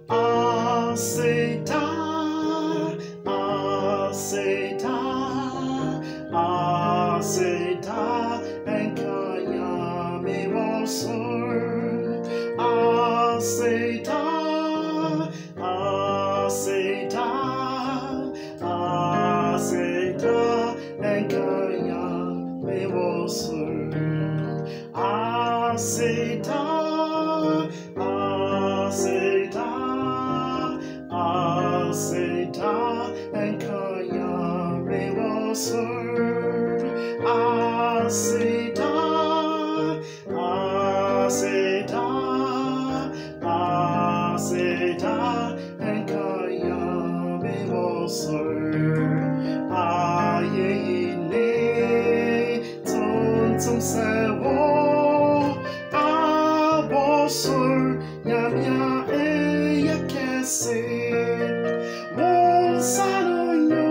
Aseda, Aseda, Aseda, enkaya me wasur. Aseda, Aseda, Aseda, enkaya me wasur. Aseda, Aseda, Aseda, enkaya me wasur. Aseda, Aseda, Aseda, enkaya me wasur. Ayene tontum sewo abosur nyamya eyakese wonsanonyo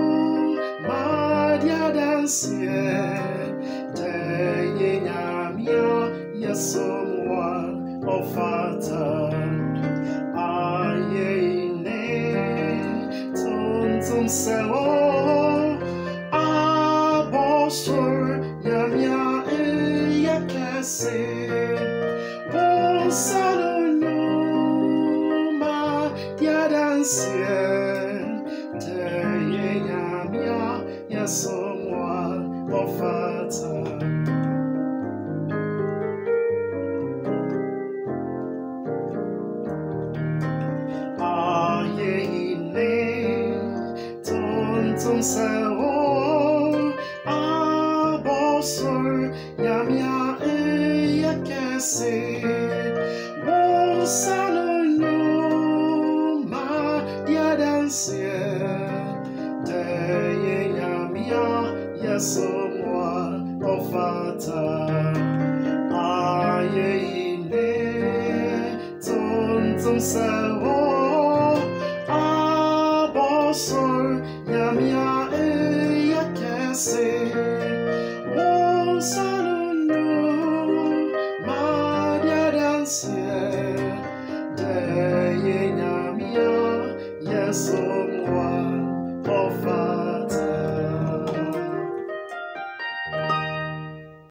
madia dansie teye nyamya yesomwa ofata ayene tontum sewo abosur nyamya eyakese wonsanonyo madia dansie teye nyamya yesomwa ofata. Ayene tontum sewo abosur nyamya eyakese wonsanonyo madia dansie teye nyamya yesomwa ofata. Ayene tontum sewo abosur nyamya eyakese wonsanonyo madia dansie teye nyamya yeso